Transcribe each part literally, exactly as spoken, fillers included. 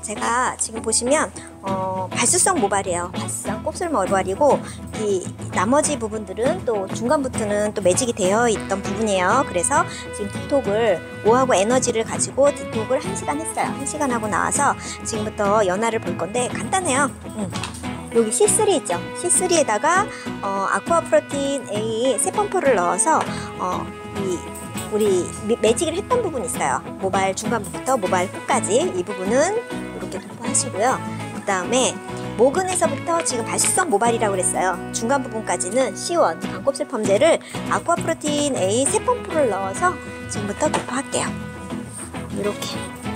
제가 지금 보시면 어, 발수성 모발이에요. 발수성 곱슬 모발이고 이 나머지 부분들은 또 중간부터는 또 매직이 되어 있던 부분이에요. 그래서 지금 디톡을 오하고 에너지를 가지고 디톡을 한 시간 했어요. 한 시간 하고 나와서 지금부터 연화를 볼 건데 간단해요. 음. 여기 씨 쓰리 있죠? 씨 쓰리에다가 어, 아쿠아 프로틴 A 세 펌프를 넣어서 어, 이 우리 매직을 했던 부분이 있어요. 모발 중간부터 모발 끝까지 이 부분은 이렇게 도포하시고요. 그 다음에 모근에서부터 지금 발수성 모발이라고 그랬어요. 중간 부분까지는 씨 원 강곱슬 펌제를 아쿠아 프로틴 A 세 펌프를 넣어서 지금부터 도포할게요. 이렇게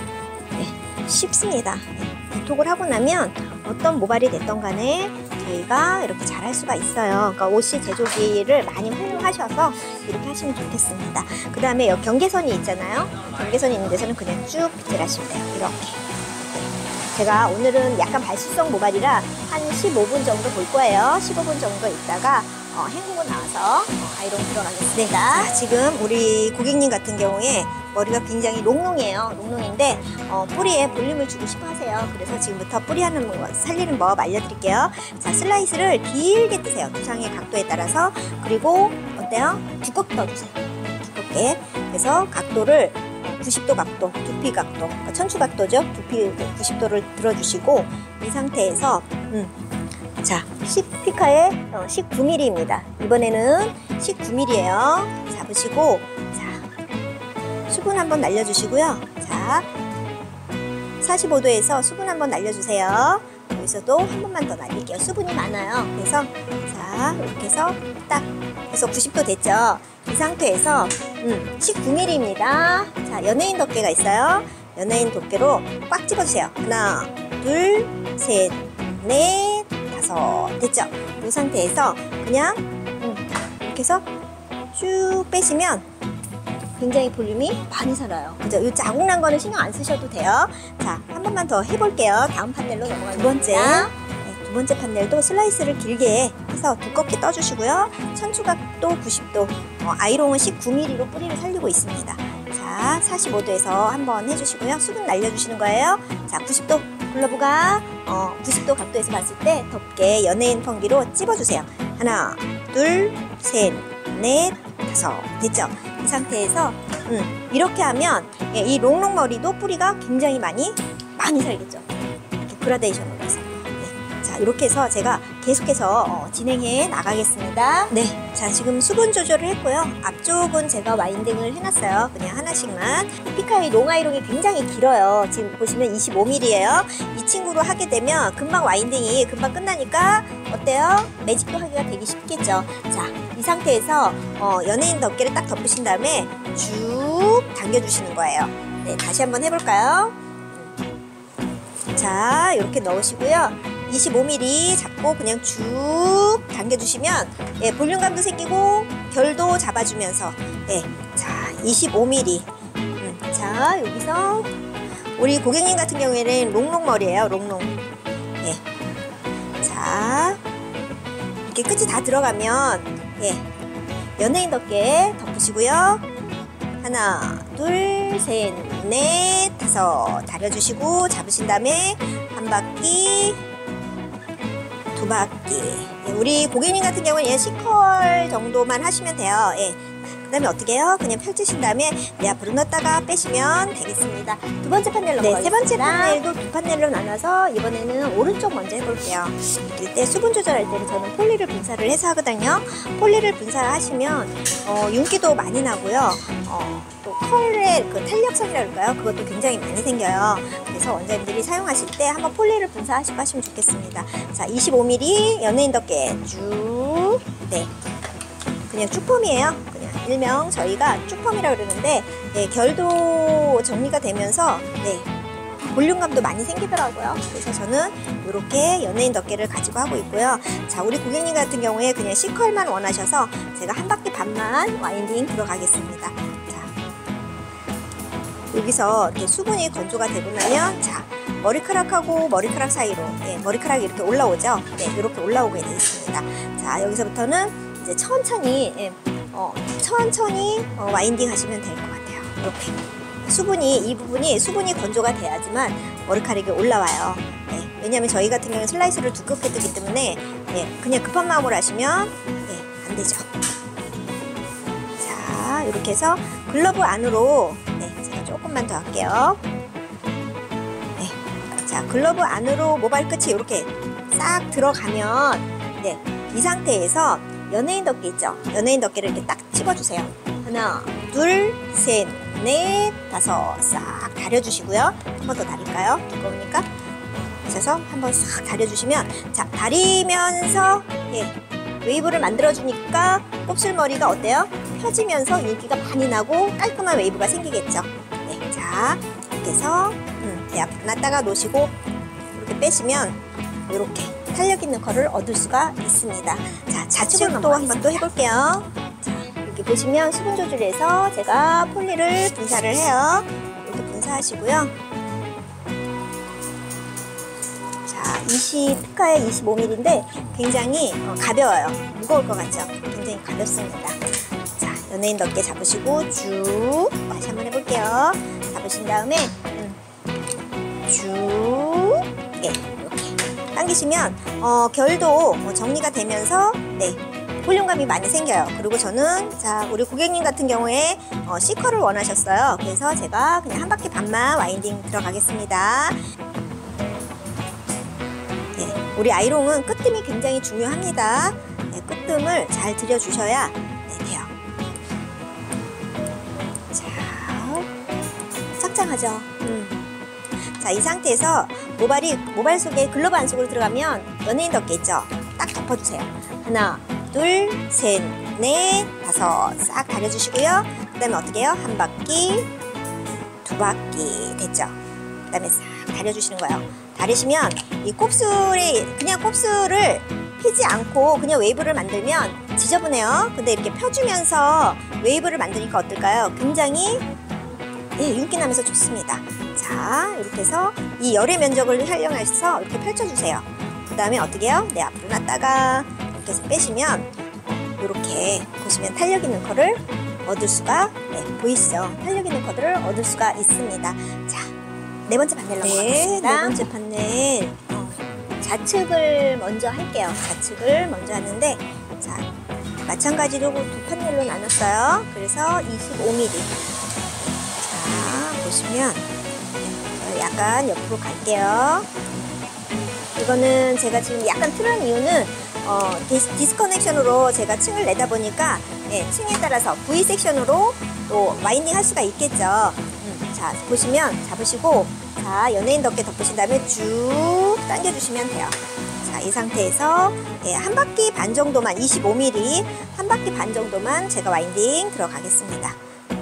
네, 쉽습니다. 네, 도톡을 하고 나면 어떤 모발이 됐던 간에 저희가 이렇게 잘 할 수가 있어요. 그러니까 오씨 제조기를 많이 활용하셔서 이렇게 하시면 좋겠습니다. 그 다음에 여기 경계선이 있잖아요. 경계선이 있는 데서는 그냥 쭉 빗질하시면 돼요. 이렇게. 제가 오늘은 약간 발수성 모발이라 한 십오 분 정도 볼 거예요. 십오 분 정도 있다가 어, 헹구고 나와서 어, 아이롱 들어가겠습니다. 네, 지금 우리 고객님 같은 경우에 머리가 굉장히 롱롱이에요. 롱롱인데 어, 뿌리에 볼륨을 주고 싶어 하세요. 그래서 지금부터 뿌리 하는 거, 살리는 법 알려드릴게요. 자, 슬라이스를 길게 뜨세요. 두상의 각도에 따라서. 그리고 어때요? 두껍게 떠주세요. 두껍게. 그래서 각도를 구십 도 각도, 두피 각도, 그러니까 천추 각도죠. 두피 구십 도를 들어주시고 이 상태에서 음, 자, 십 피카에 어, 십구 밀리미터입니다. 이번에는 십구 밀리미터예요. 잡으시고 자, 수분 한번 날려주시고요. 자, 사십오 도에서 수분 한번 날려주세요. 여기서도 한 번만 더 날릴게요. 수분이 많아요. 그래서 자, 이렇게 해서 딱 해서 구십 도 됐죠. 이 상태에서 음, 십구 밀리미터입니다. 자, 연예인 덮개가 있어요. 연예인 덮개로 꽉 집어주세요. 하나, 둘, 셋, 넷, 다섯. 됐죠? 이 상태에서 그냥 음, 이렇게 해서 쭉 빼시면 굉장히 볼륨이 많이 살아요. 그죠? 이 자국 난 거는 신경 안 쓰셔도 돼요. 자, 한 번만 더 해볼게요. 다음 판넬로 넘어가겠습니다. 두 번째. 네, 두 번째 판넬도 슬라이스를 길게 해서 두껍게 떠주시고요. 천추각도 구십 도, 어, 아이롱은 십구 밀리미터로 뿌리를 살리고 있습니다. 자, 사십오 도에서 한번 해주시고요. 수분 날려주시는 거예요. 자, 구십 도 글러브가 어, 구십 도 각도에서 봤을 때 덮개 연예인 펑기로 찝어주세요. 하나, 둘, 셋, 넷, 다섯. 됐죠? 이 상태에서 음, 이렇게 하면 예, 이 롱롱 머리도 뿌리가 굉장히 많이 많이 살겠죠. 이렇게 그라데이션으로 해서. 네. 자, 이렇게 해서 제가 계속해서 어, 진행해 나가겠습니다. 네, 자, 지금 수분 조절을 했고요. 앞쪽은 제가 와인딩을 해놨어요. 그냥 하나씩만. 피카의 롱아이롱이 굉장히 길어요. 지금 보시면 이십오 밀리미터예요. 이 친구로 하게 되면 금방 와인딩이 금방 끝나니까 어때요? 매직도 하기가 되게 쉽겠죠. 자, 이 상태에서 어, 연예인 덮개를 딱 덮으신 다음에 쭉 당겨주시는 거예요. 네, 다시 한번 해볼까요? 자, 이렇게 넣으시고요. 이십오 밀리미터 잡고 그냥 쭉 당겨주시면 예, 볼륨감도 생기고 결도 잡아주면서 예, 자, 이십오 밀리미터 음, 자, 여기서 우리 고객님 같은 경우에는 롱롱 머리예요. 롱롱. 예. 자, 이렇게 끝이 다 들어가면 예, 연예인 덮개 덮으시고요. 하나, 둘, 셋, 넷, 다섯. 다려주시고 잡으신 다음에 한 바퀴, 두 바퀴. 예, 우리 고객님 같은 경우는 C컬 정도만 하시면 돼요. 예. 그 다음에 어떻게 해요? 그냥 펼치신 다음에 내 앞으로 넣었다가 빼시면 되겠습니다. 두 번째 판넬 넘어가겠습니다. 네, 세 번째 판넬도 두 판넬로 나눠서 이번에는 오른쪽 먼저 해볼게요. 이때 수분 조절할 때는 저는 폴리를 분사를 해서 하거든요. 폴리를 분사하시면 어, 윤기도 많이 나고요. 어, 또 컬의 그 탄력성이라 그럴까요? 그것도 굉장히 많이 생겨요. 그래서 원장님들이 사용하실 때 한번 폴리를 분사하시고 하시면 좋겠습니다. 자, 이십오 밀리미터 연예인 덮개 쭉. 네, 그냥 쭉펌이에요. 그냥 일명 저희가 쭉펌이라고 그러는데 네, 결도 정리가 되면서 네, 볼륨감도 많이 생기더라고요. 그래서 저는 이렇게 연예인 덮개를 가지고 하고 있고요. 자, 우리 고객님 같은 경우에 그냥 C컬만 원하셔서 제가 한 바퀴 반만 와인딩 들어가겠습니다. 자, 여기서 이렇게 수분이 건조가 되고 나면 자, 머리카락하고 머리카락 사이로 예, 머리카락이 이렇게 올라오죠. 네, 이렇게 올라오게 되어 있습니다. 자, 여기서부터는 이제 천천히 예, 어, 천천히 어, 와인딩 하시면 될 것 같아요. 이렇게 수분이 이 부분이 수분이 건조가 돼야지만 머리카락이 올라와요. 네, 왜냐하면 저희 같은 경우는 슬라이스를 두껍게 뜨기 때문에 네, 그냥 급한 마음으로 하시면 네, 안 되죠. 자, 이렇게 해서 글러브 안으로 네, 제가 조금만 더 할게요. 네, 자, 글러브 안으로 모발 끝이 이렇게 싹 들어가면 네, 이 상태에서 연예인 덮개 있죠? 연예인 덮개를 이렇게 딱 찍어주세요. 하나, 둘, 셋, 넷, 다섯 싹 다려주시고요. 한 번 더 다릴까요? 두꺼우니까. 그래서 한번 싹 다려주시면 자, 다리면서 예, 웨이브를 만들어주니까 곱슬머리가 어때요? 펴지면서 윤기가 많이 나고 깔끔한 웨이브가 생기겠죠? 네, 자, 이렇게 해서 음, 네, 앞으로 놨다가 놓으시고 이렇게 빼시면 이렇게 탄력 있는 컬을 얻을 수가 있습니다. 자, 좌측을 또 한번 또 해볼게요. 자, 이렇게 보시면 수분 조절해서 제가 폴리를 분사를 해요. 이렇게 분사하시고요. 자, 이십, 피카의 이십오 밀리미터인데 굉장히 어, 가벼워요. 무거울 것 같죠? 굉장히 가볍습니다. 자, 연예인 덮개 잡으시고 쭉 다시 한번 해볼게요. 잡으신 다음에 음, 쭉 예, 이렇게 당기시면 어, 결도 어, 정리가 되면서 네, 볼륨감이 많이 생겨요. 그리고 저는 자, 우리 고객님 같은 경우에 어, C컬을 원하셨어요. 그래서 제가 그냥 한 바퀴 반만 와인딩 들어가겠습니다. 네, 우리 아이롱은 끝뜸이 굉장히 중요합니다. 네, 끝뜸을 잘 들여주셔야 네, 돼요. 자, 삭장하죠. 음. 자, 이 상태에서 모발이 모발 속에 글러브 안쪽으로 들어가면 연예인 덮개 있죠? 딱 덮어주세요. 하나, 둘, 셋, 넷, 다섯 싹 다려주시고요. 그 다음에 어떻게 해요? 한 바퀴, 두 바퀴 됐죠? 그 다음에 싹 다려주시는 거예요. 다리시면 이 곱슬이 그냥 곱슬을 피지 않고 그냥 웨이브를 만들면 지저분해요. 근데 이렇게 펴주면서 웨이브를 만드니까 어떨까요? 굉장히 예, 윤기 나면서 좋습니다. 자, 이렇게 해서 이 열의 면적을 활용해서 이렇게 펼쳐주세요. 그 다음에 어떻게 해요? 네, 앞으로 놨다가 이렇게 해서 빼시면 이렇게 보시면 탄력 있는 컬을 얻을 수가 네, 보이시죠? 탄력 있는 컬을 얻을 수가 있습니다. 자, 네 번째 판넬 넘어가겠습니다. 네, 네 번째 판넬 어, 좌측을 먼저 할게요. 좌측을 먼저 하는데 자, 마찬가지로 두 판넬로 나눴어요. 그래서 이십오 밀리미터 자, 보시면 약간 옆으로 갈게요. 이거는 제가 지금 약간 틀은 이유는 어, 디스, 디스커넥션으로 제가 층을 내다 보니까 예, 층에 따라서 V 섹션으로 또 와인딩 할 수가 있겠죠. 음, 자, 보시면 잡으시고 자, 연예인 덮개 덮으신 다음에 쭉 당겨주시면 돼요. 자, 이 상태에서 예, 한 바퀴 반 정도만 이십오 밀리미터 한 바퀴 반 정도만 제가 와인딩 들어가겠습니다.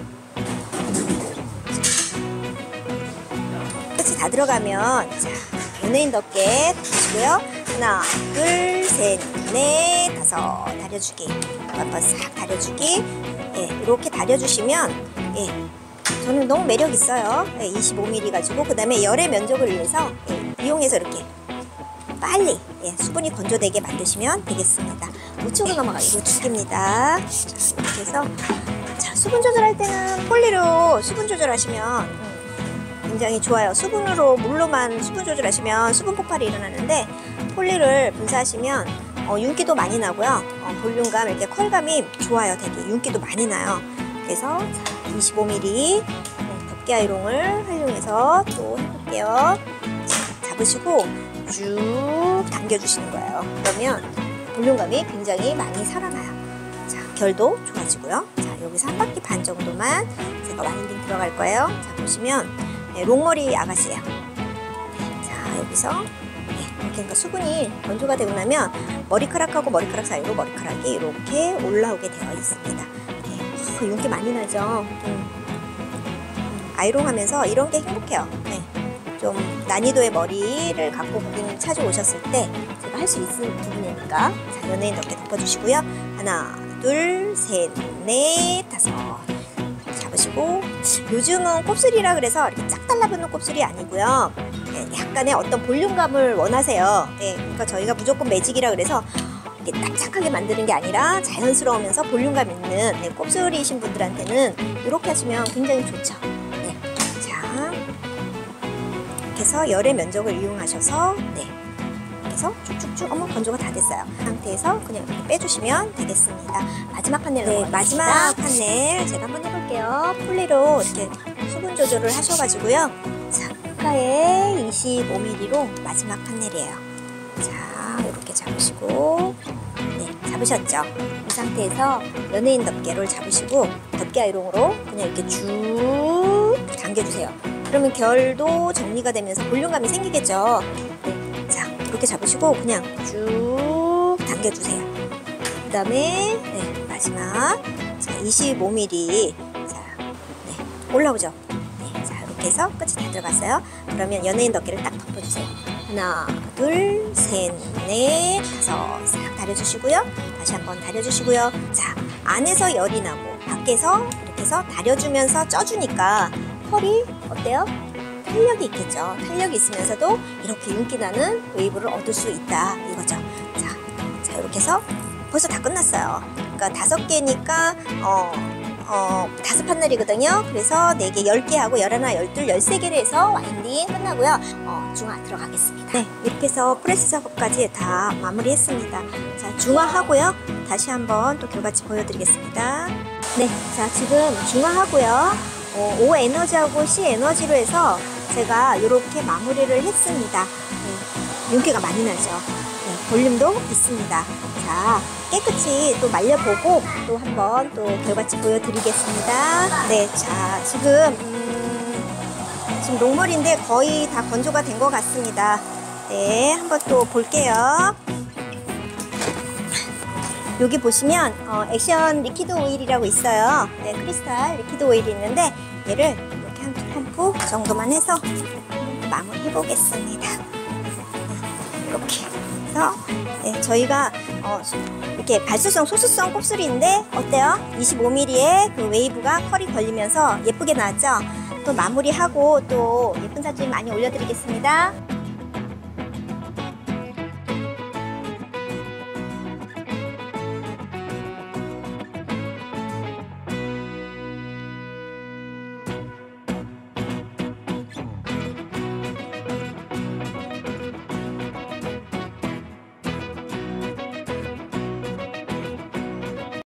끝이 다 들어가면 자, 연예인 덮개 덮으시고요. 하나, 둘, 셋, 넷, 다섯 다려주기 한번 싹 다려주기 예, 이렇게 다려주시면 예, 저는 너무 매력 있어요. 예, 이십오 밀리미터 가지고 그 다음에 열의 면적을 위해서 예, 이용해서 이렇게 빨리 예, 수분이 건조되게 만드시면 되겠습니다. 우측으로 넘어가요. 우측입니다. 자, 이렇게 해서 자, 수분 조절할 때는 폴리로 수분 조절하시면 음, 굉장히 좋아요. 수분으로 물로만 수분 조절하시면 수분 폭발이 일어나는데 폴리를 분사하시면 어, 윤기도 많이 나고요. 어, 볼륨감 이렇게 컬감이 좋아요. 되게 윤기도 많이 나요. 그래서 자, 이십오 밀리미터 네, 덮개 아이롱을 활용해서 또 해볼게요. 자, 잡으시고 쭉 당겨주시는 거예요. 그러면 볼륨감이 굉장히 많이 살아나요. 자, 결도 좋아지고요. 자, 여기서 한 바퀴 반 정도만 제가 와인딩 들어갈 거예요. 자, 보시면 네, 롱머리 아가씨예요. 네, 자, 여기서 네, 이렇게 그러니까 수분이 건조가 되고 나면 머리카락하고 머리카락 사이로 머리카락이 이렇게 올라오게 되어 있습니다. 네, 어, 윤기 많이 나죠. 음. 아이롱하면서 이런 게 행복해요. 네. 좀 난이도의 머리를 갖고 고객님 찾아오셨을 때 제가 할 수 있는 부분이니까 자, 연예인 덮개 덮어주시고요. 하나, 둘, 셋, 넷, 다섯 잡으시고 요즘은 곱슬이라 그래서 이렇게 쫙 달라붙는 곱슬이 아니고요. 네, 약간의 어떤 볼륨감을 원하세요. 네, 그러니까 저희가 무조건 매직이라 그래서 이렇게 딱딱하게 만드는 게 아니라 자연스러우면서 볼륨감 있는 네, 곱슬이신 분들한테는 이렇게 하시면 굉장히 좋죠. 네, 해서 열의 면적을 이용하셔서 네, 그래서 쭉쭉쭉 어머 건조가 다 됐어요. 그 상태에서 그냥 이렇게 빼주시면 되겠습니다. 마지막 판넬 네, 마지막 판넬 제가 한번 해볼게요. 폴리로 이렇게 수분 조절을 하셔가지고요. 자, 가에 이십오 밀리미터로 마지막 판넬이에요. 자, 이렇게 잡으시고 네, 잡으셨죠? 이 상태에서 연예인 덮개를 잡으시고 덮개 아이롱으로 그냥 이렇게 쭉 당겨주세요. 그러면 결도 정리가 되면서 볼륨감이 생기겠죠? 네, 자, 이렇게 잡으시고 그냥 쭉 당겨주세요. 그 다음에 네, 마지막 자, 이십오 밀리미터 자, 네, 올라오죠? 네, 자, 이렇게 해서 끝이 다 들어갔어요. 그러면 연예인 덮개를 딱 덮어주세요. 하나, 둘, 셋, 넷, 다섯 싹 다려주시고요. 다시 한번 다려주시고요. 자, 안에서 열이 나고 밖에서 이렇게 해서 다려주면서 쪄주니까 펄이 어때요? 탄력이 있겠죠. 탄력이 있으면서도 이렇게 윤기 나는 웨이브를 얻을 수 있다 이거죠. 자, 자 이렇게 해서 벌써 다 끝났어요. 그러니까 다섯 개니까 어, 어, 다섯 판넬이거든요. 그래서 네 개, 열 개 하고 열하나, 열둘, 열세 개를 해서 와인딩 끝나고요. 어, 중화 들어가겠습니다. 네, 이렇게 해서 프레스 작업까지 다 마무리했습니다. 자, 중화하고요. 다시 한번 또 결과치 보여드리겠습니다. 네, 자 지금 중화하고요. 어, O 에너지하고 C 에너지로 해서 제가 이렇게 마무리를 했습니다. 네, 윤기가 많이 나죠. 네, 볼륨도 있습니다. 자, 깨끗이 또 말려보고 또 한번 또 결과치 보여드리겠습니다. 네, 자 지금 음, 지금 녹물인데 거의 다 건조가 된 것 같습니다. 네, 한번 또 볼게요. 여기 보시면 어, 액션 리퀴드 오일이라고 있어요. 네, 크리스탈 리퀴드 오일이 있는데 얘를 이렇게 한 두 펌프 정도만 해서 마무리 해보겠습니다. 이렇게 해서 네, 저희가 어, 이렇게 발수성 소수성 곱슬인데 어때요? 이십오 밀리미터의 그 웨이브가 컬이 걸리면서 예쁘게 나왔죠? 또 마무리하고 또 예쁜 사진 많이 올려드리겠습니다.